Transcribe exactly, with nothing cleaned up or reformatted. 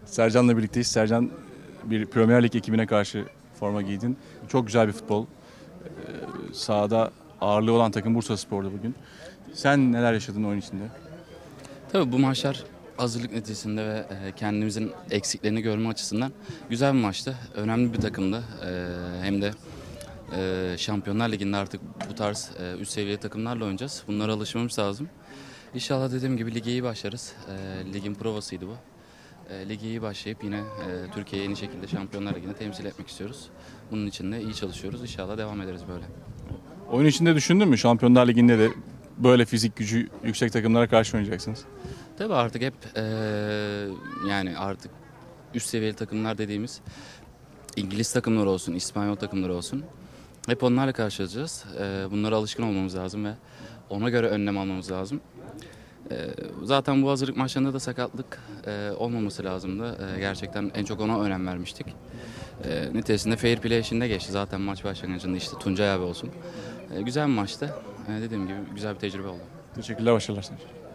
Sercan'la birlikteyiz. Sercan bir Premier Lig ekibine karşı forma giydin. Çok güzel bir futbol. Ee, sahada ağırlığı olan takım Bursaspor'du bugün. Sen neler yaşadın oyun içinde? Tabii bu maçlar hazırlık neticesinde ve e, kendimizin eksiklerini görme açısından güzel bir maçtı. Önemli bir takımdı. E, hem de e, Şampiyonlar Ligi'nde artık bu tarz e, üst seviye takımlarla oynayacağız. Bunlara alışmamız lazım. İnşallah dediğim gibi lige iyi başlarız. E, ligin provasıydı bu. E, lige iyi başlayıp yine e, Türkiye'yi en iyi şekilde Şampiyonlar Ligi'nde temsil etmek istiyoruz. Bunun için de iyi çalışıyoruz. İnşallah devam ederiz böyle. Oyun içinde düşündün mü? Şampiyonlar Ligi'nde de böyle fizik gücü yüksek takımlara karşı oynayacaksınız. Tabii artık hep eee, yani artık üst seviyeli takımlar dediğimiz İngiliz takımları olsun, İspanyol takımları olsun. Hep onlarla karşılaşacağız. Eee bunlara alışkın olmamız lazım ve ona göre önlem almamız lazım. Eee, zaten bu hazırlık maçlarında da sakatlık eee, olmaması lazımdı. Eee, gerçekten en çok ona önem vermiştik. Eee neticesinde fair play işinde geçti. Zaten maç başlangıcında işte Tuncay abi olsun. Eee, güzel bir maçtı. Eee, dediğim gibi güzel bir tecrübe oldu. Teşekkürler, başarılar.